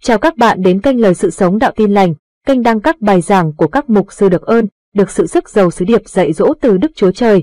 Chào các bạn đến kênh Lời Sự Sống Đạo Tin Lành, kênh đăng các bài giảng của các mục sư được ơn, được sự sức giàu sứ điệp dạy dỗ từ Đức Chúa Trời.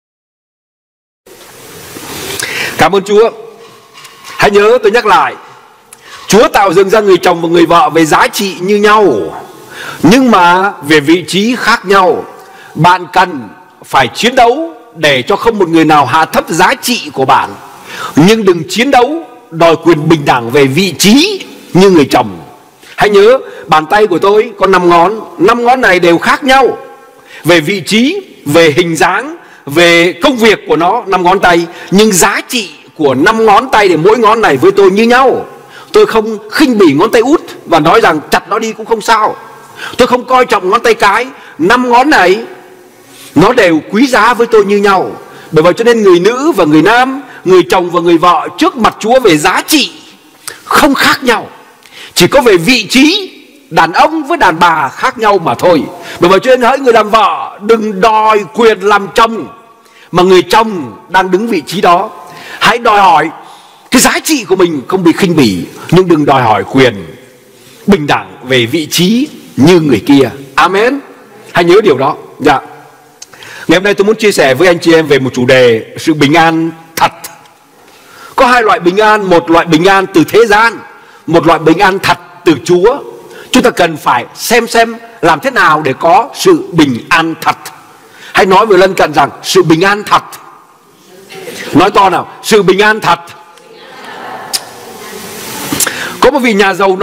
Cảm ơn Chúa. Hãy nhớ tôi nhắc lại, Chúa tạo dựng ra người chồng và người vợ về giá trị như nhau, nhưng mà về vị trí khác nhau. Bạn cần phải chiến đấu để cho không một người nào hạ thấp giá trị của bạn, nhưng đừng chiến đấu đòi quyền bình đẳng về vị trí như người chồng. Hãy nhớ, bàn tay của tôi có 5 ngón, 5 ngón này đều khác nhau về vị trí, về hình dáng, về công việc của nó, 5 ngón tay, nhưng giá trị của 5 ngón tay để mỗi ngón này với tôi như nhau. Tôi không khinh bỉ ngón tay út và nói rằng chặt nó đi cũng không sao. Tôi không coi trọng ngón tay cái. 5 ngón này nó đều quý giá với tôi như nhau. Bởi vậy cho nên người nữ và người nam, người chồng và người vợ trước mặt Chúa về giá trị không khác nhau, chỉ có về vị trí đàn ông với đàn bà khác nhau mà thôi. Bởi vậy cho nên hỡi người làm vợ, đừng đòi quyền làm chồng mà người chồng đang đứng vị trí đó. Hãy đòi hỏi cái giá trị của mình không bị khinh bỉ, nhưng đừng đòi hỏi quyền bình đẳng về vị trí như người kia. Amen. Hãy nhớ điều đó. Dạ. Ngày hôm nay tôi muốn chia sẻ với anh chị em về một chủ đề sự bình an thật. Có hai loại bình an, một loại bình an từ thế gian, một loại bình an thật từ Chúa. Chúng ta cần phải xem làm thế nào để có sự bình an thật. Hãy nói với lân cận rằng sự bình an thật. Nói to nào, sự bình an thật. Có một vị nhà giàu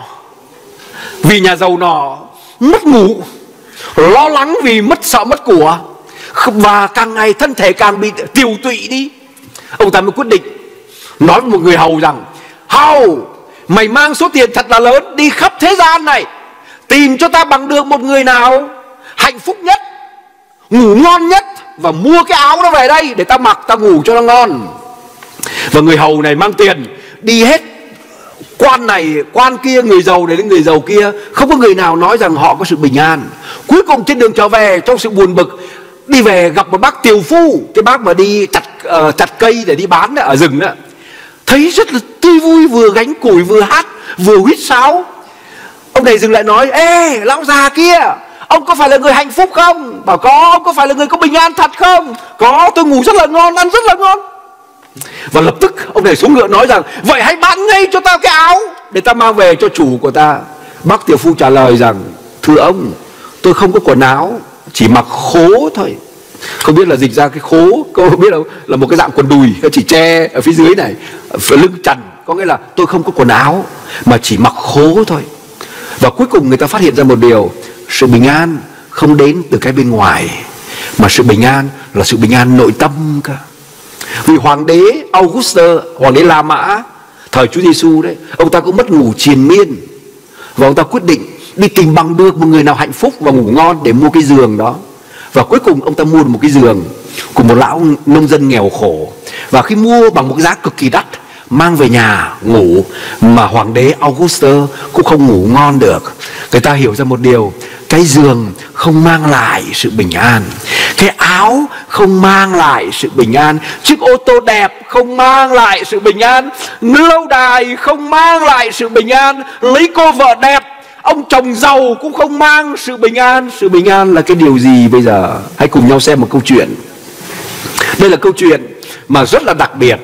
nọ mất ngủ, lo lắng vì sợ mất của, và càng ngày thân thể càng bị tiều tụy đi. Ông ta mới quyết định nói với một người hầu rằng: hầu, mày mang số tiền thật là lớn đi khắp thế gian này, tìm cho ta bằng được một người nào hạnh phúc nhất, ngủ ngon nhất, và mua cái áo đó về đây để ta mặc, ta ngủ cho nó ngon. Và người hầu này mang tiền đi hết quan này quan kia, người giàu này đến người giàu kia, không có người nào nói rằng họ có sự bình an. Cuối cùng trên đường trở về, trong sự buồn bực, đi về gặp một bác tiều phu, cái bác mà đi chặt cây để đi bán ở rừng đó, thấy rất là tươi vui, vừa gánh củi vừa hát vừa huýt sáo. Ông này dừng lại nói: ê, lão già kia, ông có phải là người hạnh phúc không? Bảo có. Ông có phải là người có bình an thật không? Có, tôi ngủ rất là ngon, ăn rất là ngon. Và lập tức ông này xuống ngựa nói rằng: vậy hãy bán ngay cho ta cái áo để ta mang về cho chủ của ta. Bác tiều phu trả lời rằng: thưa ông, tôi không có quần áo, chỉ mặc khố thôi. Không biết là dịch ra cái khố, không biết đâu, là một cái dạng quần đùi, chỉ che ở phía dưới này, phía lưng trần. Có nghĩa là tôi không có quần áo mà chỉ mặc khố thôi. Và cuối cùng người ta phát hiện ra một điều: sự bình an không đến từ cái bên ngoài, mà sự bình an là sự bình an nội tâm cơ. Vì hoàng đế Augustus, hoàng đế La Mã thời Chúa Giêsu đấy, ông ta cũng mất ngủ triền miên, và ông ta quyết định đi tìm bằng được một người nào hạnh phúc và ngủ ngon để mua cái giường đó. Và cuối cùng ông ta mua được một cái giường của một lão nông dân nghèo khổ, và khi mua bằng một giá cực kỳ đắt, mang về nhà ngủ, mà hoàng đế Augustus cũng không ngủ ngon được. Người ta hiểu ra một điều: cái giường không mang lại sự bình an, cái áo không mang lại sự bình an, chiếc ô tô đẹp không mang lại sự bình an, lâu đài không mang lại sự bình an, lấy cô vợ đẹp, ông chồng giàu cũng không mang sự bình an. Sự bình an là cái điều gì bây giờ? Hãy cùng nhau xem một câu chuyện. Đây là câu chuyện mà rất là đặc biệt.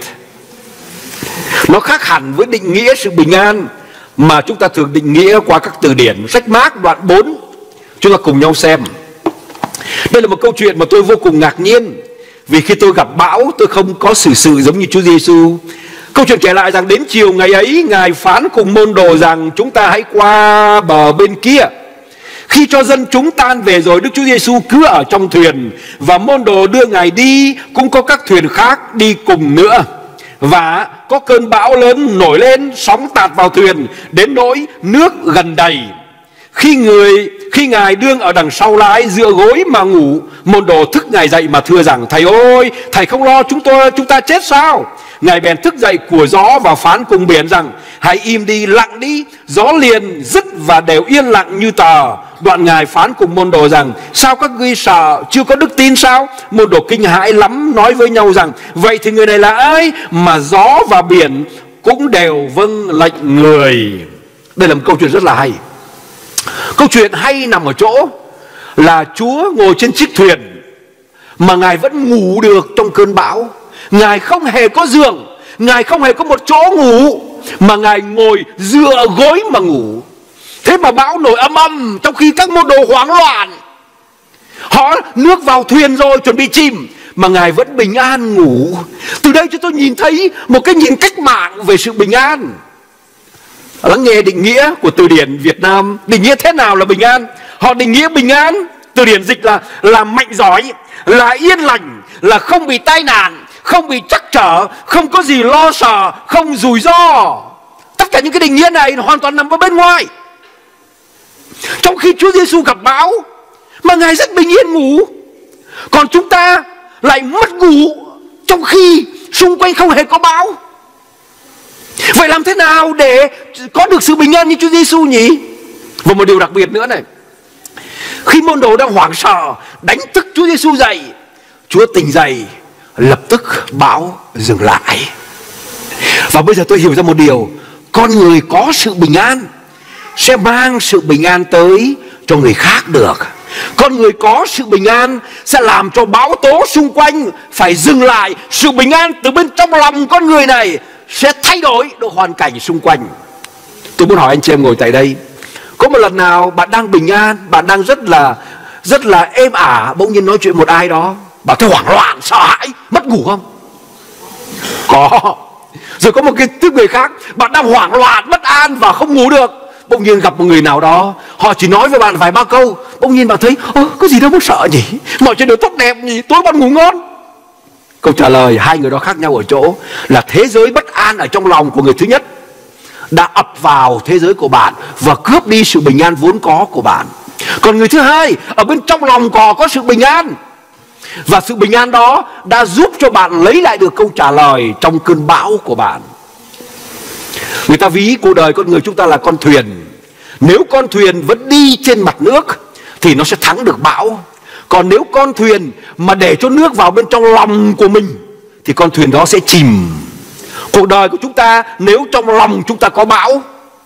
Nó khác hẳn với định nghĩa sự bình an mà chúng ta thường định nghĩa qua các từ điển. Sách Mác đoạn 4, chúng ta cùng nhau xem. Đây là một câu chuyện mà tôi vô cùng ngạc nhiên, vì khi tôi gặp bão, tôi không có xử sự giống như Chúa Giêsu. Câu chuyện kể lại rằng đến chiều ngày ấy, Ngài phán cùng môn đồ rằng: chúng ta hãy qua bờ bên kia. Khi cho dân chúng tan về rồi, Đức Chúa Giêsu cứ ở trong thuyền, và môn đồ đưa Ngài đi, cũng có các thuyền khác đi cùng nữa. Và có cơn bão lớn nổi lên, sóng tạt vào thuyền đến nỗi nước gần đầy. Khi Ngài đương ở đằng sau lái, dựa gối mà ngủ, môn đồ thức Ngài dậy mà thưa rằng: thầy ơi, thầy không lo chúng ta chết sao? Ngài bèn thức dậy của gió và phán cùng biển rằng: hãy im đi, lặng đi. Gió liền dứt và đều yên lặng như tờ. Đoạn Ngài phán cùng môn đồ rằng: sao các ngươi sợ, chưa có đức tin sao? Môn đồ kinh hãi lắm, nói với nhau rằng: vậy thì người này là ai mà gió và biển cũng đều vâng lệnh người? Đây là một câu chuyện rất là hay. Câu chuyện hay nằm ở chỗ là Chúa ngồi trên chiếc thuyền mà Ngài vẫn ngủ được trong cơn bão. Ngài không hề có giường, Ngài không hề có một chỗ ngủ, mà Ngài ngồi dựa gối mà ngủ. Thế mà bão nổi ầm ầm, trong khi các môn đồ hoảng loạn. Họ nước vào thuyền rồi, chuẩn bị chìm, mà Ngài vẫn bình an ngủ. Từ đây chúng tôi nhìn thấy một cái nhìn cách mạng về sự bình an. Lắng nghe định nghĩa của từ điển Việt Nam. Định nghĩa thế nào là bình an? Họ định nghĩa bình an, từ điển dịch là mạnh giỏi, là yên lành, là không bị tai nạn, không bị trắc trở, không có gì lo sợ, không rủi ro. Tất cả những cái định nghĩa này hoàn toàn nằm ở bên ngoài. Trong khi Chúa Giêsu gặp bão mà Ngài rất bình yên ngủ, còn chúng ta lại mất ngủ trong khi xung quanh không hề có bão. Vậy làm thế nào để có được sự bình an như Chúa Giêsu nhỉ? Và một điều đặc biệt nữa này, khi môn đồ đang hoảng sợ đánh thức Chúa Giêsu dậy, Chúa tỉnh dậy, lập tức bão dừng lại. Và bây giờ tôi hiểu ra một điều, con người có sự bình an sẽ mang sự bình an tới cho người khác được. Con người có sự bình an sẽ làm cho bão tố xung quanh phải dừng lại. Sự bình an từ bên trong lòng con người này sẽ thay đổi được hoàn cảnh xung quanh. Tôi muốn hỏi anh chị em ngồi tại đây, có một lần nào bạn đang bình an, bạn đang rất là êm ả, bỗng nhiên nói chuyện một ai đó, bạn thấy hoảng loạn, sợ hãi, mất ngủ không? Có. Rồi có một cái tiếp người khác, bạn đang hoảng loạn, bất an và không ngủ được, bỗng nhiên gặp một người nào đó, họ chỉ nói với bạn vài ba câu, bỗng nhiên bạn thấy có gì đâu mà sợ nhỉ, mọi chuyện đều tốt đẹp nhỉ, tối bạn ngủ ngon. Câu trả lời hai người đó khác nhau ở chỗ là thế giới bất an ở trong lòng của người thứ nhất đã ập vào thế giới của bạn và cướp đi sự bình an vốn có của bạn. Còn người thứ hai, ở bên trong lòng có sự bình an, và sự bình an đó đã giúp cho bạn lấy lại được câu trả lời trong cơn bão của bạn. Người ta ví cuộc đời con người chúng ta là con thuyền. Nếu con thuyền vẫn đi trên mặt nước thì nó sẽ thắng được bão. Còn nếu con thuyền mà để cho nước vào bên trong lòng của mình thì con thuyền đó sẽ chìm. Cuộc đời của chúng ta nếu trong lòng chúng ta có bão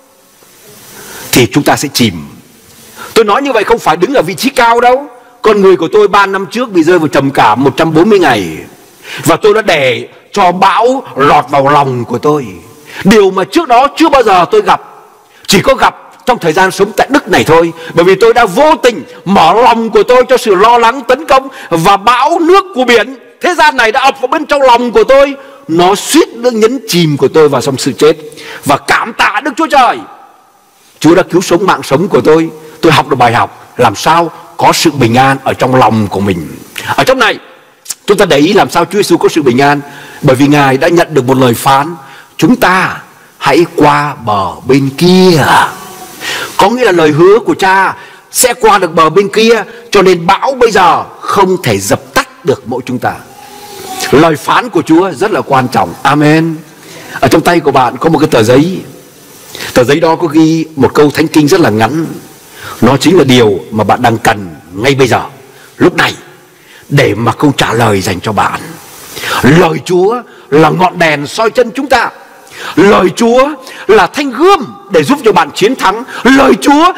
thì chúng ta sẽ chìm. Tôi nói như vậy không phải đứng ở vị trí cao đâu. Con người của tôi 3 năm trước bị rơi vào trầm cảm 140 ngày. Và tôi đã để cho bão lọt vào lòng của tôi. Điều mà trước đó chưa bao giờ tôi gặp. Chỉ có gặp trong thời gian sống tại Đức này thôi. Bởi vì tôi đã vô tình mở lòng của tôi cho sự lo lắng tấn công. Và bão nước của biển thế gian này đã ập vào bên trong lòng của tôi. Nó suýt nữa nhấn chìm của tôi vào trong sự chết. Và cảm tạ Đức Chúa Trời, Chúa đã cứu sống mạng sống của tôi. Tôi học được bài học làm sao có sự bình an ở trong lòng của mình. Ở trong này chúng ta để ý làm sao Chúa Giêsu có sự bình an. Bởi vì Ngài đã nhận được một lời phán: chúng ta hãy qua bờ bên kia. Có nghĩa là lời hứa của Cha sẽ qua được bờ bên kia, cho nên bão bây giờ không thể dập tắt được mỗi chúng ta. Lời phán của Chúa rất là quan trọng. Amen. Ở trong tay của bạn có một cái tờ giấy. Tờ giấy đó có ghi một câu thánh kinh rất là ngắn. Nó chính là điều mà bạn đang cần ngay bây giờ, lúc này, để mà câu trả lời dành cho bạn. Lời Chúa là ngọn đèn soi chân chúng ta. Lời Chúa là thanh gươm để giúp cho bạn chiến thắng. Lời Chúa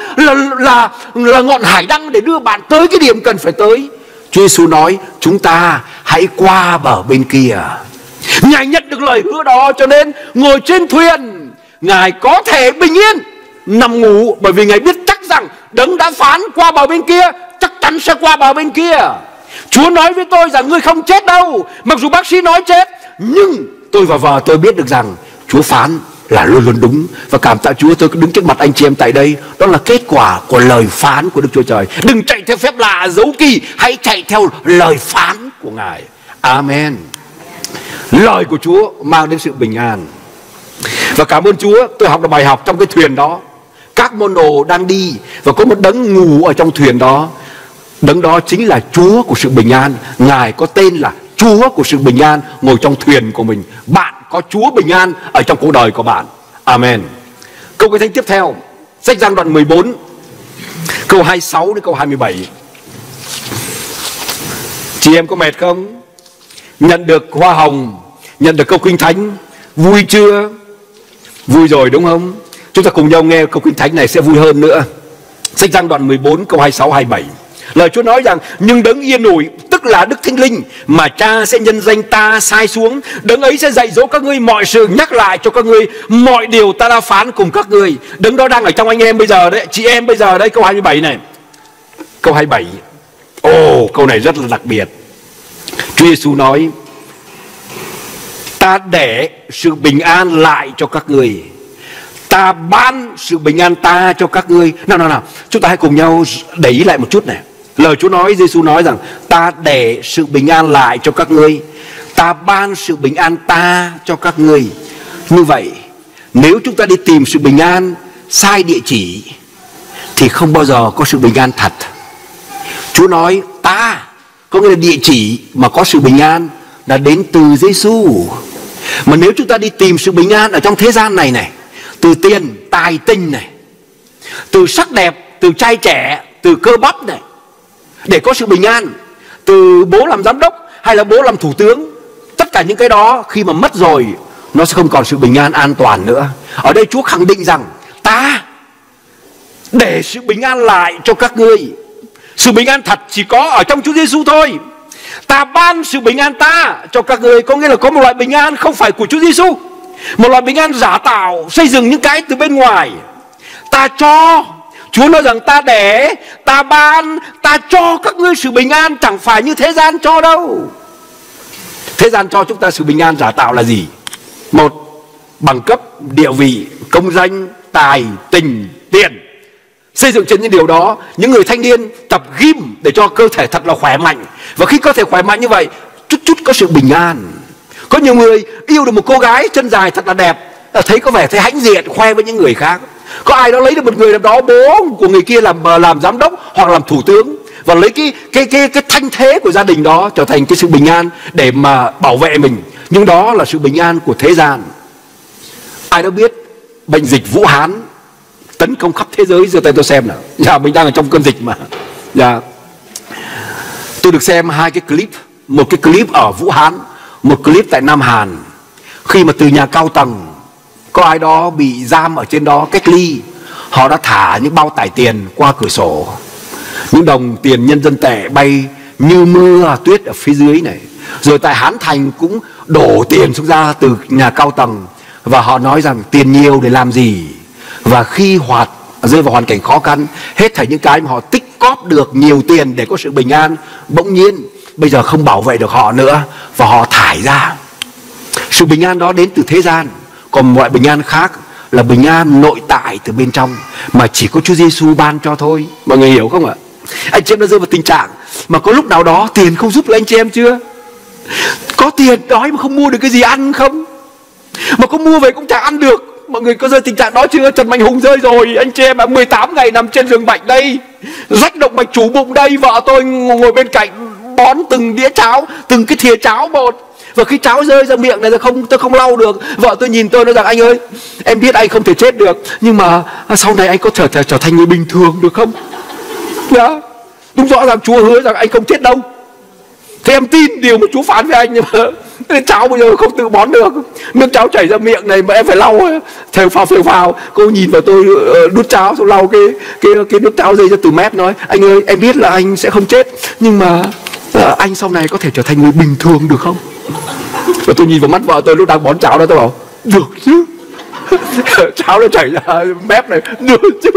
là ngọn hải đăng để đưa bạn tới cái điểm cần phải tới. Chúa Giêsu nói chúng ta hãy qua bờ bên kia. Ngài nhận được lời hứa đó, cho nên ngồi trên thuyền Ngài có thể bình yên nằm ngủ, bởi vì Ngài biết chắc rằng Đấng đã phán qua bờ bên kia chắc chắn sẽ qua bờ bên kia. Chúa nói với tôi rằng ngươi không chết đâu, mặc dù bác sĩ nói chết, nhưng tôi và vợ tôi biết được rằng Chúa phán là luôn luôn đúng. Và cảm tạ Chúa, tôi đứng trước mặt anh chị em tại đây, đó là kết quả của lời phán của Đức Chúa Trời. Đừng chạy theo phép lạ dấu kỳ, hãy chạy theo lời phán của Ngài. Amen. Lời của Chúa mang đến sự bình an. Và cảm ơn Chúa, tôi học được bài học trong cái thuyền đó. Các môn đồ đang đi và có một đấng ngủ ở trong thuyền đó. Đấng đó chính là Chúa của sự bình an. Ngài có tên là Chúa của sự bình an ngồi trong thuyền của mình. Bạn có Chúa bình an ở trong cuộc đời của bạn. Amen. Câu Kinh Thánh tiếp theo, sách Giăng đoạn 14, câu 26 đến câu 27. Chị em có mệt không? Nhận được hoa hồng, nhận được câu Kinh Thánh, vui chưa? Vui rồi đúng không? Chúng ta cùng nhau nghe câu kinh thánh này sẽ vui hơn nữa. Sách Giăng đoạn 14 câu 26 27. Lời Chúa nói rằng: nhưng đấng yên ủi, tức là Đức Thánh Linh mà Cha sẽ nhân danh ta sai xuống, đấng ấy sẽ dạy dỗ các ngươi mọi sự, nhắc lại cho các ngươi mọi điều ta đã phán cùng các ngươi. Đấng đó đang ở trong anh em bây giờ đấy, chị em bây giờ đấy. Câu 27 này, câu 27. Câu này rất là đặc biệt. Chúa Giêsu nói: ta để sự bình an lại cho các ngươi, ta ban sự bình an ta cho các ngươi. Nào, chúng ta hãy cùng nhau để ý lại một chút này. Lời Chúa nói, Giêsu nói rằng: ta để sự bình an lại cho các ngươi, ta ban sự bình an ta cho các ngươi. Như vậy, nếu chúng ta đi tìm sự bình an sai địa chỉ thì không bao giờ có sự bình an thật. Chúa nói ta, có nghĩa là địa chỉ mà có sự bình an là đến từ Giêsu. Mà nếu chúng ta đi tìm sự bình an ở trong thế gian này này, từ tiền, tài tinh này, từ sắc đẹp, từ trai trẻ, từ cơ bắp này, để có sự bình an, từ bố làm giám đốc hay là bố làm thủ tướng, tất cả những cái đó khi mà mất rồi, nó sẽ không còn sự bình an an toàn nữa. Ở đây Chúa khẳng định rằng: ta để sự bình an lại cho các ngươi. Sự bình an thật chỉ có ở trong Chúa Giêsu thôi. Ta ban sự bình an ta cho các ngươi, có nghĩa là có một loại bình an không phải của Chúa Giêsu, một loại bình an giả tạo, xây dựng những cái từ bên ngoài. Ta cho, Chúa nói rằng ta để, ta ban, ta cho các ngươi sự bình an, chẳng phải như thế gian cho đâu. Thế gian cho chúng ta sự bình an giả tạo là gì? Một, bằng cấp, địa vị, công danh, tài, tình, tiền. Xây dựng trên những điều đó, những người thanh niên tập gym để cho cơ thể thật là khỏe mạnh. Và khi cơ thể khỏe mạnh như vậy, chút có sự bình an. Có nhiều người yêu được một cô gái chân dài thật là đẹp, thấy có vẻ thấy hãnh diện, khoe với những người khác. Có ai đó lấy được một người làm đó, bố của người kia làm giám đốc hoặc làm thủ tướng, và lấy cái thanh thế của gia đình đó trở thành cái sự bình an để mà bảo vệ mình. Nhưng đó là sự bình an của thế gian. Ai đã biết bệnh dịch Vũ Hán tấn công khắp thế giới? Giơ tay tôi xem nào. Mình đang ở trong cơn dịch mà. Tôi được xem hai cái clip. Một cái clip ở Vũ Hán, một clip tại Nam Hàn. Khi mà từ nhà cao tầng có ai đó bị giam ở trên đó cách ly, họ đã thả những bao tải tiền qua cửa sổ. Những đồng tiền nhân dân tệ bay như mưa tuyết ở phía dưới này. Rồi tại Hán Thành cũng đổ tiền xuống ra từ nhà cao tầng. Và họ nói rằng tiền nhiều để làm gì. Và khi rơi vào hoàn cảnh khó khăn, hết thảy những cái mà họ tích cóp được nhiều tiền để có sự bình an, bỗng nhiên bây giờ không bảo vệ được họ nữa, và họ thải ra. Sự bình an đó đến từ thế gian. Còn mọi bình an khác là bình an nội tại từ bên trong, mà chỉ có Chúa Giêsu ban cho thôi. Mọi người hiểu không ạ? Anh chị em đã rơi vào tình trạng mà có lúc nào đó tiền không giúp được anh chị em chưa? Có tiền đói mà không mua được cái gì ăn không? Mà có mua về cũng chẳng ăn được. Mọi người có rơi tình trạng đó chưa? Trần Mạnh Hùng rơi rồi. Anh chị em 18 ngày nằm trên giường bệnh đây, rách động mạch chủ bụng đây. Vợ tôi ngồi bên cạnh bón từng đĩa cháo, từng cái thìa cháo một. Và khi cháo rơi ra miệng này tôi không lau được. Vợ tôi nhìn tôi nói rằng: anh ơi, em biết anh không thể chết được, nhưng mà sau này anh có trở thành người bình thường được không? Đúng rõ ràng Chúa hứa rằng anh không chết đâu. Thế em tin điều mà Chúa phán với anh, nhưng mà cháo bây giờ không tự bón được. Nước cháo chảy ra miệng này mà em phải lau thều phào. Cô nhìn vào tôi đút cháo xong lau cái nước cháo rơi ra từ mép, nói: anh ơi, em biết là anh sẽ không chết, nhưng mà anh sau này có thể trở thành người bình thường được không? Và tôi nhìn vào mắt vợ tôi lúc đang bón cháo đó, tôi bảo: được chứ. Cháo nó chảy ra mép này, được chứ.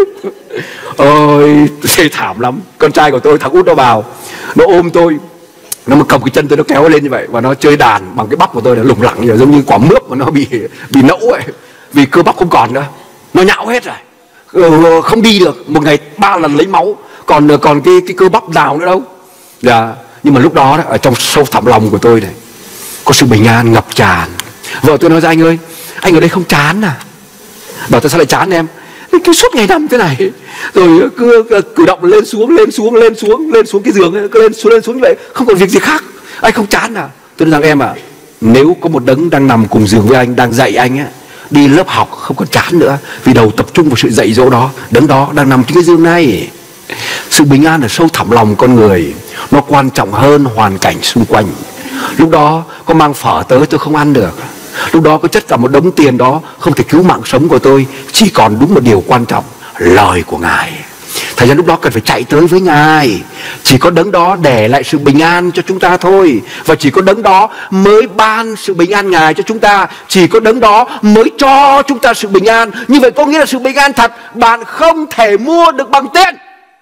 Ôi, thê thảm lắm. Con trai của tôi, thằng út nó vào, nó ôm tôi, nó mà cầm cái chân tôi, nó kéo lên như vậy, và nó chơi đàn bằng cái bắp của tôi là lủng lẳng, giống như quả mướp mà nó bị nẫu ấy, vì cơ bắp không còn nữa, nó nhão hết rồi, không đi được. Một ngày 3 lần lấy máu, còn cái cơ bắp nào nữa đâu. Nhưng mà lúc đó ở trong sâu thẳm lòng của tôi này có sự bình an ngập tràn. Vợ tôi nói ra: anh ơi, anh ở đây không chán à? Bảo: tại sao lại chán em? Cứ suốt ngày nằm thế này, rồi cứ cử động lên xuống cái giường, cứ lên xuống như vậy, không còn việc gì khác. Anh không chán à? Tôi nói rằng: em à, nếu có một đấng đang nằm cùng giường với anh, đang dạy anh á, đi lớp học không còn chán nữa, vì đầu tập trung vào sự dạy dỗ đó. Đấng đó đang nằm trên cái giường này. Sự bình an ở sâu thẳm lòng con người, nó quan trọng hơn hoàn cảnh xung quanh. Lúc đó có mang phở tới tôi không ăn được, Lúc đó có chất cả một đống tiền đó không thể cứu mạng sống của tôi. Chỉ còn đúng một điều quan trọng, lời của Ngài. Thành ra lúc đó cần phải chạy tới với Ngài. Chỉ có đấng đó để lại sự bình an cho chúng ta thôi. Và chỉ có đấng đó mới ban sự bình an Ngài cho chúng ta. Chỉ có đấng đó mới cho chúng ta sự bình an. Như vậy có nghĩa là sự bình an thật bạn không thể mua được bằng tiền.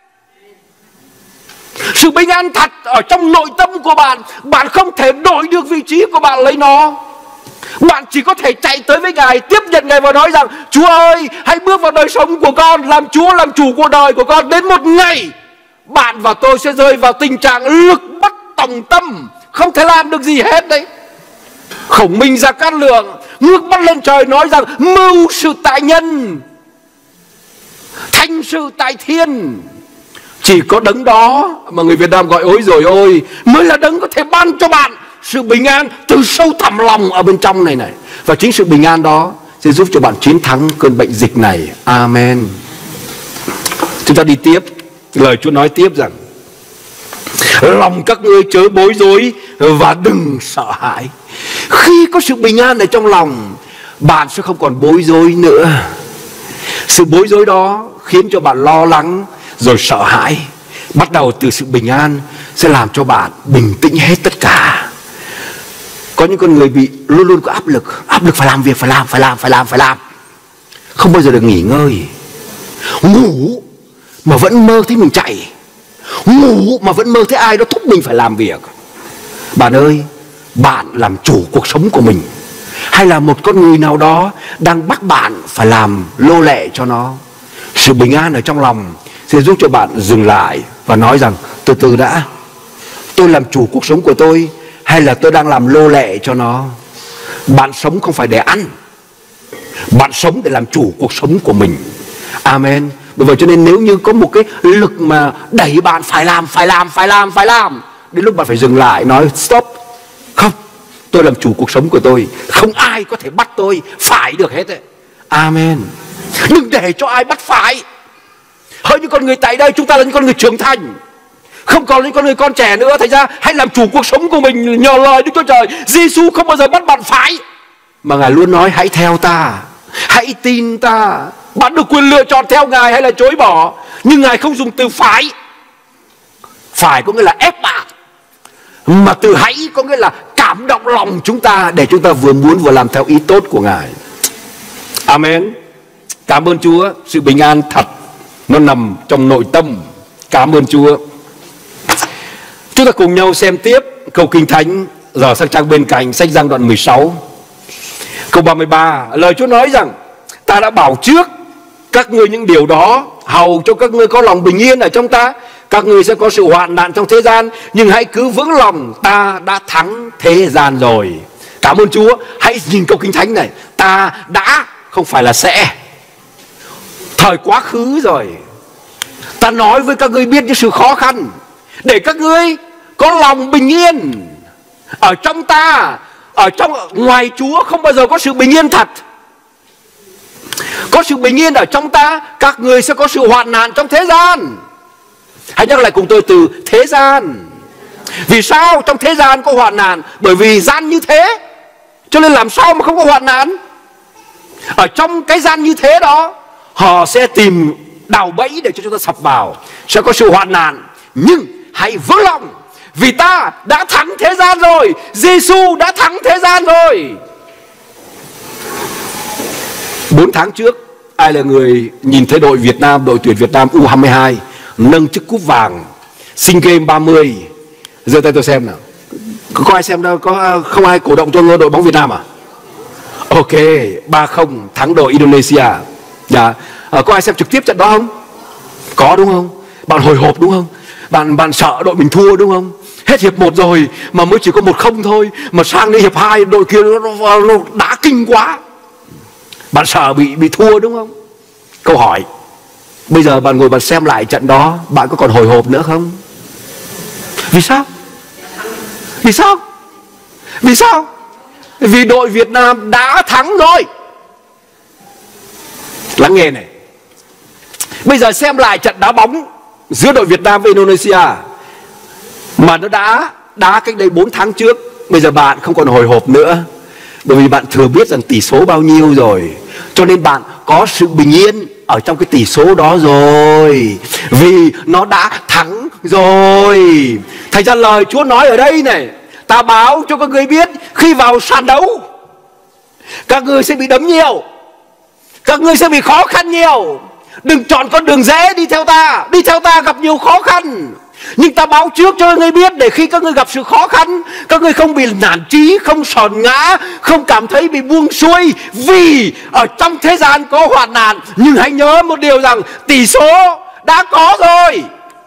Sự bình an thật ở trong nội tâm của bạn, bạn không thể đổi được vị trí của bạn lấy nó. Bạn chỉ có thể chạy tới với Ngài, tiếp nhận Ngài và nói rằng: Chúa ơi, hãy bước vào đời sống của con, làm Chúa, làm chủ cuộc đời của con. Đến một ngày bạn và tôi sẽ rơi vào tình trạng lực bất tòng tâm, không thể làm được gì hết đấy. Khổng Minh Gia Cát Lượng ngước mắt lên trời nói rằng: mưu sự tại nhân, thành sự tại thiên. Chỉ có đấng đó mà người Việt Nam gọi ối rồi ôi mới là đấng có thể ban cho bạn sự bình an từ sâu thẳm lòng ở bên trong này. Và chính sự bình an đó sẽ giúp cho bạn chiến thắng cơn bệnh dịch này. Amen. Chúng ta đi tiếp. Lời Chúa nói tiếp rằng: lòng các ngươi chớ bối rối và đừng sợ hãi. Khi có sự bình an ở trong lòng, bạn sẽ không còn bối rối nữa. Sự bối rối đó khiến cho bạn lo lắng rồi sợ hãi. Bắt đầu từ sự bình an sẽ làm cho bạn bình tĩnh hết tất cả. Có những con người bị luôn luôn có áp lực phải làm việc, phải làm, không bao giờ được nghỉ ngơi. Ngủ mà vẫn mơ thấy mình chạy, ngủ mà vẫn mơ thấy ai đó thúc mình phải làm việc. Bạn ơi, bạn làm chủ cuộc sống của mình, hay là một con người nào đó đang bắt bạn phải làm nô lệ cho nó? Sự bình an ở trong lòng sẽ giúp cho bạn dừng lại và nói rằng: từ từ đã, tôi làm chủ cuộc sống của tôi hay là tôi đang làm nô lệ cho nó? Bạn sống không phải để ăn, bạn sống để làm chủ cuộc sống của mình. Amen. Bởi vậy cho nên nếu như có một cái lực mà đẩy bạn phải làm, đến lúc bạn phải dừng lại nói stop. Không, tôi làm chủ cuộc sống của tôi, không ai có thể bắt tôi phải được hết ấy. Amen. Đừng để cho ai bắt phải. Hỡi những con người tại đây, chúng ta là những con người trưởng thành, không còn những con người con trẻ nữa. Thành ra hãy làm chủ cuộc sống của mình nhờ lời Đức Chúa Trời. Giêsu không bao giờ bắt bạn phải, mà Ngài luôn nói: hãy theo ta, hãy tin ta. Bạn được quyền lựa chọn theo Ngài hay là chối bỏ. Nhưng Ngài không dùng từ phải. Phải có nghĩa là ép bạn, mà từ hãy có nghĩa là cảm động lòng chúng ta để chúng ta vừa muốn vừa làm theo ý tốt của Ngài. Amen. Cảm ơn Chúa. Sự bình an thật nó nằm trong nội tâm. Cảm ơn Chúa. Chúng ta cùng nhau xem tiếp câu Kinh Thánh. Giờ sang trang bên cạnh, sách Giăng đoạn 16 câu 33. Lời Chúa nói rằng: ta đã bảo trước các ngươi những điều đó, hầu cho các ngươi có lòng bình yên ở trong ta. Các ngươi sẽ có sự hoạn nạn trong thế gian, nhưng hãy cứ vững lòng, ta đã thắng thế gian rồi. Cảm ơn Chúa. Hãy nhìn câu Kinh Thánh này. Ta đã, không phải là sẽ. Thời quá khứ rồi. Ta nói với các ngươi biết những sự khó khăn, để các ngươi có lòng bình yên ở trong ta. Ở trong ngoài Chúa không bao giờ có sự bình yên thật. Có sự bình yên ở trong ta, các ngươi sẽ có sự hoạn nạn trong thế gian. Hãy nhắc lại cùng tôi từ thế gian. Vì sao trong thế gian có hoạn nạn? Bởi vì gian như thế, cho nên làm sao mà không có hoạn nạn. Ở trong cái gian như thế đó, họ sẽ tìm đào bẫy để cho chúng ta sập vào. Sẽ có sự hoạn nạn. Nhưng hãy vững lòng, vì ta đã thắng thế gian rồi. Giêsu đã thắng thế gian rồi. 4 tháng trước, ai là người nhìn thấy đội Việt Nam, đội tuyển Việt Nam U22 nâng chiếc cúp vàng SEA Games 30? Giơ tay tôi xem nào. Có ai xem đâu? Có không ai cổ động cho đội bóng Việt Nam à? Ok, 3-0 thắng đội Indonesia. Dạ. Có ai xem trực tiếp trận đó không? Có đúng không? Bạn hồi hộp đúng không? Bạn sợ đội mình thua đúng không? Hết hiệp 1 rồi mà mới chỉ có 1-0 thôi, mà sang đến hiệp 2 đội kia nó đá kinh quá. Bạn sợ bị thua đúng không? Câu hỏi, bây giờ bạn ngồi bạn xem lại trận đó, bạn có còn hồi hộp nữa không? Vì sao? Vì sao? Vì sao? Vì đội Việt Nam đã thắng rồi. Lắng nghe này. Bây giờ xem lại trận đá bóng giữa đội Việt Nam với Indonesia mà nó đá cách đây 4 tháng trước. Bây giờ bạn không còn hồi hộp nữa. Bởi vì bạn thừa biết rằng tỷ số bao nhiêu rồi, cho nên bạn có sự bình yên ở trong cái tỷ số đó rồi, vì nó đã thắng rồi. Thành ra lời Chúa nói ở đây này, ta báo cho các ngươi biết, khi vào sàn đấu, các ngươi sẽ bị đấm nhiều, các ngươi sẽ bị khó khăn nhiều. Đừng chọn con đường dễ đi theo ta. Đi theo ta gặp nhiều khó khăn, nhưng ta báo trước cho các ngươi biết, để khi các ngươi gặp sự khó khăn, các ngươi không bị nản chí, không sòn ngã, không cảm thấy bị buông xuôi. Vì ở trong thế gian có hoạn nạn, nhưng hãy nhớ một điều rằng tỷ số đã có rồi.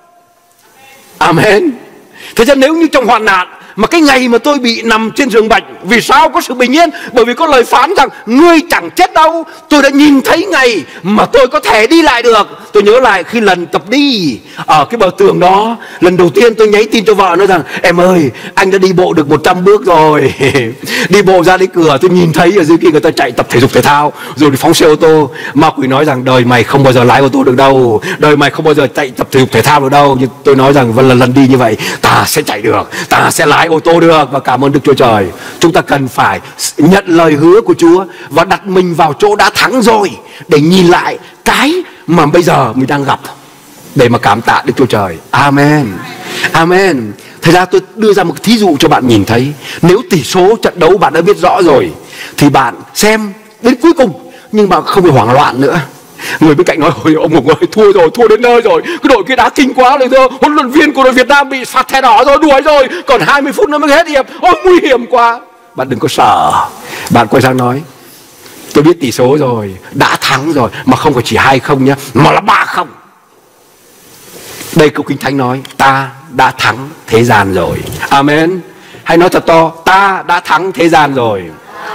Amen. Thế cho nếu như trong hoạn nạn, mà cái ngày mà tôi bị nằm trên giường bệnh, vì sao có sự bình yên? Bởi vì có lời phán rằng ngươi chẳng chết đâu. Tôi đã nhìn thấy ngày mà tôi có thể đi lại được. Tôi nhớ lại khi lần tập đi ở cái bờ tường đó, lần đầu tiên tôi nhắn tin cho vợ nói rằng em ơi, anh đã đi bộ được 100 bước rồi. Đi bộ ra đến cửa, tôi nhìn thấy ở dưới kia người ta chạy tập thể dục thể thao, rồi đi phóng xe ô tô. Ma quỷ nói rằng đời mày không bao giờ lái ô tô được đâu, đời mày không bao giờ chạy tập thể dục thể thao được đâu. Nhưng tôi nói rằng lần đi như vậy, ta sẽ chạy được, ta sẽ lái ô tô được. Và cảm ơn Đức Chúa Trời. Chúng ta cần phải nhận lời hứa của Chúa và đặt mình vào chỗ đã thắng rồi, để nhìn lại cái mà bây giờ mình đang gặp, để mà cảm tạ Đức Chúa Trời. Amen. Amen. Thật ra tôi đưa ra một thí dụ cho bạn nhìn thấy. Nếu tỷ số trận đấu bạn đã biết rõ rồi, thì bạn xem đến cuối cùng, nhưng mà không bị hoảng loạn nữa. Người bên cạnh nói ôi ông Hùng ơi, thua rồi, thua đến nơi rồi, cái đội kia đá kinh quá rồi, thưa huấn luyện viên của đội Việt Nam bị phạt thẻ đỏ rồi, đuổi rồi, còn 20 phút nữa mới hết hiệp, ôi nguy hiểm quá. Bạn đừng có sợ. Bạn quay sang nói tôi biết tỷ số rồi, đã thắng rồi, mà không phải chỉ 2-0 nhá, mà là 3-0. Đây câu Kinh Thánh nói ta đã thắng thế gian rồi. Amen. Hãy nói thật to, ta đã thắng thế gian rồi.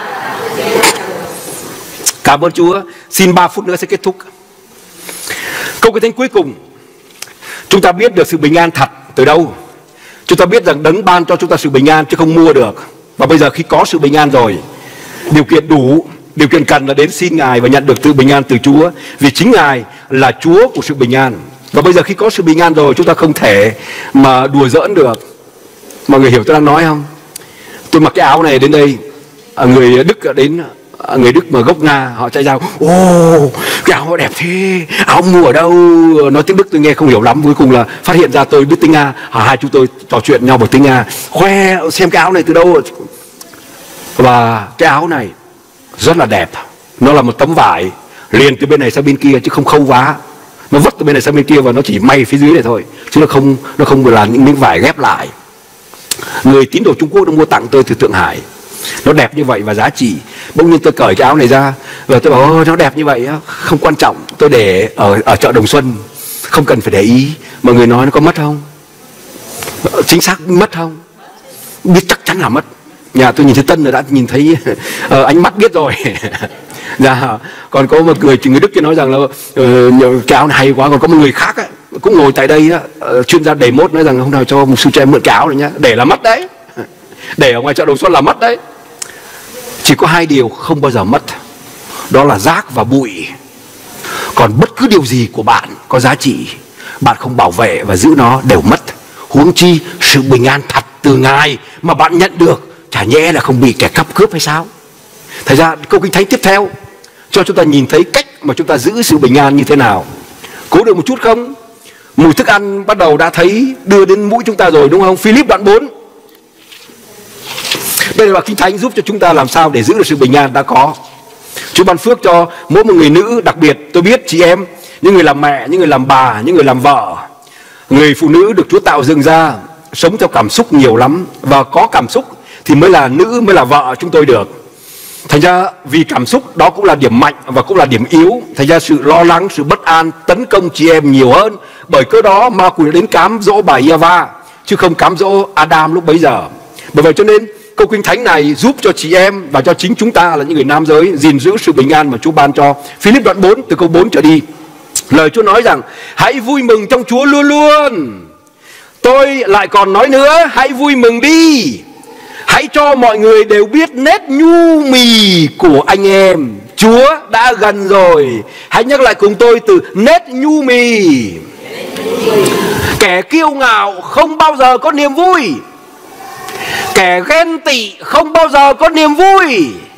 Cảm ơn Chúa. Xin 3 phút nữa sẽ kết thúc. Câu Kinh Thánh cuối cùng, chúng ta biết được sự bình an thật từ đâu? Chúng ta biết rằng Đấng ban cho chúng ta sự bình an chứ không mua được. Và bây giờ khi có sự bình an rồi, điều kiện đủ, điều kiện cần là đến xin Ngài và nhận được sự bình an từ Chúa, vì chính Ngài là Chúa của sự bình an. Và bây giờ khi có sự bình an rồi, chúng ta không thể mà đùa giỡn được. Mọi người hiểu tôi đang nói không? Tôi mặc cái áo này đến đây, người Đức đến, người Đức mà gốc Nga họ chạy ra, ô cái áo đẹp thế, áo mua ở đâu? Nói tiếng Đức tôi nghe không hiểu lắm. Cuối cùng là phát hiện ra tôi biết tiếng Nga. Hai chúng tôi trò chuyện nhau bằng tiếng Nga, khoe xem cái áo này từ đâu. Và cái áo này rất là đẹp. Nó là một tấm vải liền từ bên này sang bên kia, chứ không khâu vá. Nó vứt từ bên này sang bên kia và nó chỉ may phía dưới này thôi, chứ nó không là những miếng vải ghép lại. Người tín đồ Trung Quốc đã mua tặng tôi từ Thượng Hải. Nó đẹp như vậy và giá trị. Bỗng nhiên tôi cởi cái áo này ra và tôi bảo nó đẹp như vậy không quan trọng, tôi để ở chợ Đồng Xuân, không cần phải để ý. Mọi người nói nó có mất không? Chính xác mất không? Biết chắc chắn là mất. Nhà tôi nhìn thấy Tân là đã nhìn thấy ánh mắt biết rồi. Dạ. Còn có một người Đức kia nói rằng là cái áo này hay quá. Còn có một người khác ấy, cũng ngồi tại đây chuyên gia đề mốt nói rằng hôm nào cho một sư cho em mượn cái áo này nhá, để là mất đấy. Để ở ngoài chợ Đồng Xuân là mất đấy. Chỉ có 2 điều không bao giờ mất, đó là rác và bụi. Còn bất cứ điều gì của bạn có giá trị, bạn không bảo vệ và giữ nó đều mất. Huống chi sự bình an thật từ Ngài mà bạn nhận được, chả nhẽ là không bị kẻ cắp cướp hay sao? Thật ra câu Kinh Thánh tiếp theo cho chúng ta nhìn thấy cách mà chúng ta giữ sự bình an như thế nào. Cố được một chút không? Mùi thức ăn bắt đầu đã thấy đưa đến mũi chúng ta rồi đúng không? Philip đoạn 4. Đây là Kinh Thánh giúp cho chúng ta làm sao để giữ được sự bình an đã có. Chúa ban phước cho mỗi một người nữ đặc biệt. Tôi biết chị em, những người làm mẹ, những người làm bà, những người làm vợ, người phụ nữ được Chúa tạo dựng ra sống theo cảm xúc nhiều lắm. Và có cảm xúc thì mới là nữ, mới là vợ chúng tôi được. Thành ra vì cảm xúc đó cũng là điểm mạnh và cũng là điểm yếu. Thành ra sự lo lắng, sự bất an tấn công chị em nhiều hơn. Bởi cớ đó ma quỷ đến cám dỗ bà Eva, chứ không cám dỗ Adam lúc bấy giờ. Bởi vậy cho nên câu Kinh Thánh này giúp cho chị em và cho chính chúng ta là những người nam giới gìn giữ sự bình an mà Chúa ban cho. Philip đoạn 4 từ câu 4 trở đi, lời Chúa nói rằng hãy vui mừng trong Chúa luôn luôn. Tôi lại còn nói nữa, hãy vui mừng đi. Hãy cho mọi người đều biết nết nhu mì của anh em Chúa đã gần rồi. Hãy nhắc lại cùng tôi từ nết nhu mì. Kẻ kiêu ngạo không bao giờ có niềm vui, kẻ ghen tị không bao giờ có niềm vui.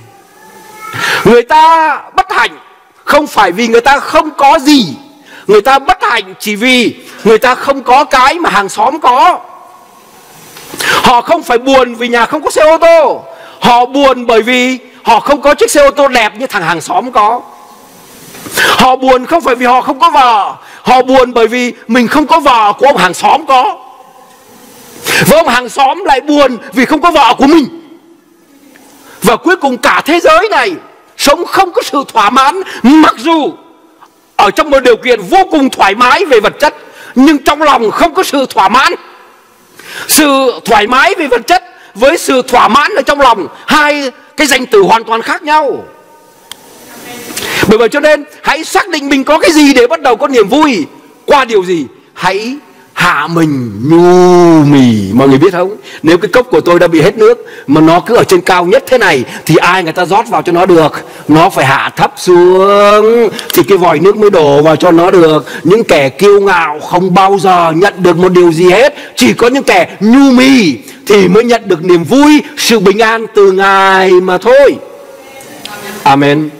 Người ta bất hạnh không phải vì người ta không có gì. Người ta bất hạnh chỉ vì người ta không có cái mà hàng xóm có. Họ không phải buồn vì nhà không có xe ô tô. Họ buồn bởi vì họ không có chiếc xe ô tô đẹp như thằng hàng xóm có. Họ buồn không phải vì họ không có vợ. Họ buồn bởi vì mình không có vợ của ông hàng xóm có. Và ông hàng xóm lại buồn vì không có vợ của mình. Và cuối cùng cả thế giới này sống không có sự thỏa mãn, mặc dù ở trong một điều kiện vô cùng thoải mái về vật chất, nhưng trong lòng không có sự thỏa mãn. Sự thoải mái về vật chất với sự thỏa mãn ở trong lòng, hai cái danh từ hoàn toàn khác nhau. Bởi vậy cho nên hãy xác định mình có cái gì để bắt đầu có niềm vui. Qua điều gì? Hãy hạ mình nhu mì. Mọi người biết không? Nếu cái cốc của tôi đã bị hết nước mà nó cứ ở trên cao nhất thế này thì ai người ta rót vào cho nó được? Nó phải hạ thấp xuống thì cái vòi nước mới đổ vào cho nó được. Những kẻ kiêu ngạo không bao giờ nhận được một điều gì hết. Chỉ có những kẻ nhu mì thì mới nhận được niềm vui, sự bình an từ Ngài mà thôi. Amen.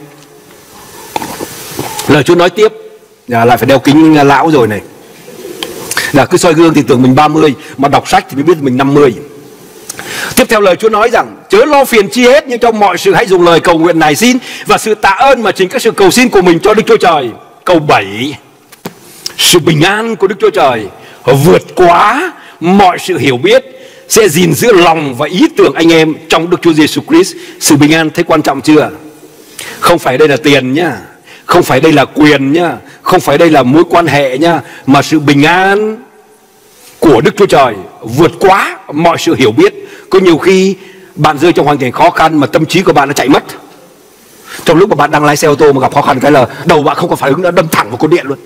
Lời Chúa nói tiếp. Lại phải đeo kính lão rồi này. Cứ soi gương thì tưởng mình 30, mà đọc sách thì mới biết mình 50. Tiếp theo lời Chúa nói rằng: chớ lo phiền chi hết, nhưng trong mọi sự hãy dùng lời cầu nguyện nài xin và sự tạ ơn mà chính các sự cầu xin của mình cho Đức Chúa Trời. Câu 7. Sự bình an của Đức Chúa Trời vượt quá mọi sự hiểu biết sẽ gìn giữ lòng và ý tưởng anh em trong Đức Chúa Giêsu Christ. Sự bình an thấy quan trọng chưa? Không phải đây là tiền nhá, không phải đây là quyền nhá, không phải đây là mối quan hệ nhá, mà sự bình an của Đức Chúa Trời vượt quá mọi sự hiểu biết. Có nhiều khi bạn rơi trong hoàn cảnh khó khăn mà tâm trí của bạn nó chạy mất. Trong lúc mà bạn đang lái xe ô tô mà gặp khó khăn cái là đầu bạn không có phản ứng, đã đâm thẳng vào cột điện luôn.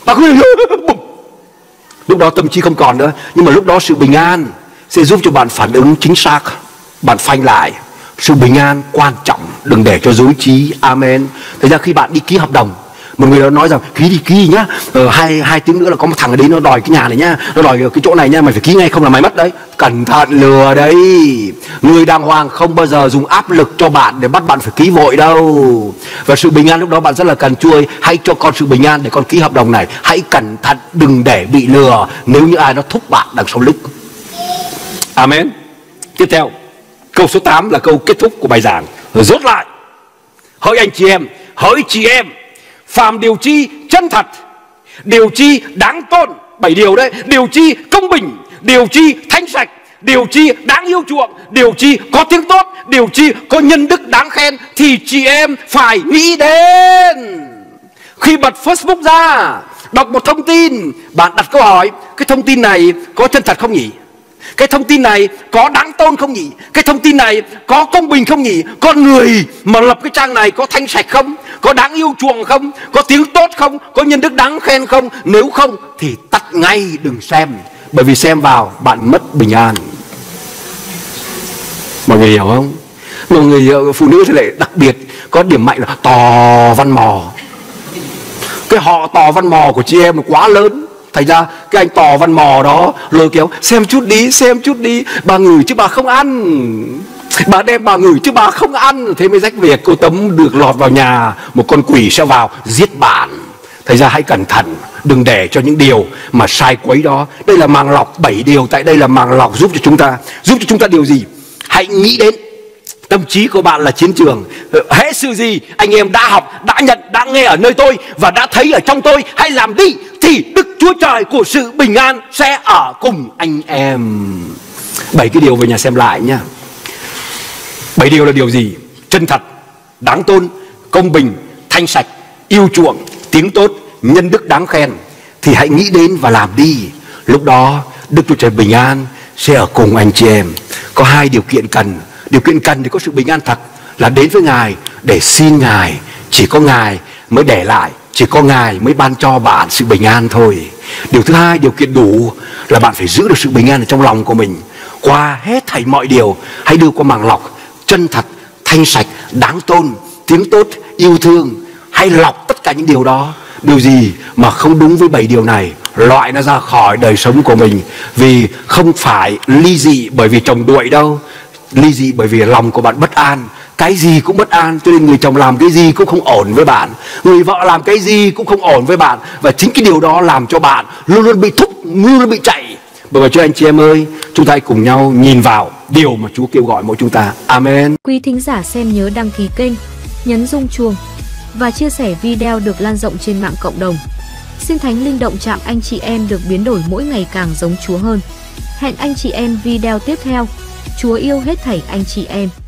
Lúc đó tâm trí không còn nữa. Nhưng mà lúc đó sự bình an sẽ giúp cho bạn phản ứng chính xác. Bạn phanh lại. Sự bình an quan trọng, đừng để cho dối trí. Amen. Thật ra khi bạn đi ký hợp đồng, một người đó nói rằng ký đi ký nhá, hai tiếng nữa là có một thằng ở đấy nó đòi cái nhà này nhá, nó đòi cái chỗ này nhá, mày phải ký ngay không là mày mất đấy. Cẩn thận lừa đấy. Người đàng hoàng không bao giờ dùng áp lực cho bạn để bắt bạn phải ký vội đâu. Và sự bình an lúc đó bạn rất là cần. Chúa ơi, hãy cho con sự bình an để con ký hợp đồng này. Hãy cẩn thận, đừng để bị lừa nếu như ai đó thúc bạn đằng sau lưng. Amen. Tiếp theo, câu số 8 là câu kết thúc của bài giảng. Rốt lại: hỡi anh chị em, hỡi chị em, phàm điều chi chân thật, điều chi đáng tôn, 7 điều đấy, điều chi công bình, điều chi thanh sạch, điều chi đáng yêu chuộng, điều chi có tiếng tốt, điều chi có nhân đức đáng khen, thì chị em phải nghĩ đến. Khi bật Facebook ra, đọc một thông tin, bạn đặt câu hỏi: cái thông tin này có chân thật không nhỉ? Cái thông tin này có đáng tôn không nhỉ? Cái thông tin này có công bình không nhỉ? Con người mà lập cái trang này có thanh sạch không? Có đáng yêu chuộng không? Có tiếng tốt không? Có nhân đức đáng khen không? Nếu không thì tắt ngay, đừng xem. Bởi vì xem vào bạn mất bình an. Mọi người hiểu không? Mọi người phụ nữ thì lại đặc biệt có điểm mạnh là tò văn mò. Cái họ tò văn mò của chị em là quá lớn. Thành ra cái anh tò văn mò đó lôi kéo: xem chút đi, xem chút đi, bà ngửi chứ bà không ăn, bà đem bà ngửi chứ bà không ăn. Thế mới rách việc. Cô Tấm được lọt vào nhà, một con quỷ sẽ vào giết bạn. Thành ra hãy cẩn thận, đừng để cho những điều mà sai quấy đó. Đây là màng lọc, 7 điều tại đây là màng lọc giúp cho chúng ta điều gì? Hãy nghĩ đến tâm trí của bạn là chiến trường. Hễ sự gì anh em đã học, đã nhận, đã nghe ở nơi tôi và đã thấy ở trong tôi, hãy làm đi, thì Đức Chúa Trời của sự bình an sẽ ở cùng anh em. 7 cái điều về nhà xem lại nhá. 7 điều là điều gì? Chân thật, đáng tôn, công bình, thanh sạch, yêu chuộng, tiếng tốt, nhân đức đáng khen, thì hãy nghĩ đến và làm đi. Lúc đó Đức Chúa Trời bình an sẽ ở cùng anh chị em. Có 2 điều kiện cần. Điều kiện cần thì có sự bình an thật là đến với Ngài để xin Ngài. Chỉ có Ngài mới để lại, chỉ có Ngài mới ban cho bạn sự bình an thôi. Điều thứ 2, điều kiện đủ là bạn phải giữ được sự bình an ở trong lòng của mình. Qua hết thảy mọi điều, hãy đưa qua màng lọc chân thật, thanh sạch, đáng tôn, tiếng tốt, yêu thương. Hãy lọc tất cả những điều đó. Điều gì mà không đúng với 7 điều này, loại nó ra khỏi đời sống của mình. Vì không phải ly dị bởi vì chồng đuổi đâu, ly dị bởi vì lòng của bạn bất an. cái gì cũng bất an, cho nên người chồng làm cái gì cũng không ổn với bạn, người vợ làm cái gì cũng không ổn với bạn, và chính cái điều đó làm cho bạn luôn luôn bị thúc, luôn luôn bị chạy. Bởi vậy cho anh chị em ơi, chúng ta hãy cùng nhau nhìn vào điều mà Chúa kêu gọi mỗi chúng ta. Amen. Quý thính giả xem nhớ đăng ký kênh, nhấn rung chuông và chia sẻ video được lan rộng trên mạng cộng đồng. Xin Thánh Linh động chạm anh chị em được biến đổi mỗi ngày càng giống Chúa hơn. Hẹn anh chị em video tiếp theo. Chúa yêu hết thảy anh chị em.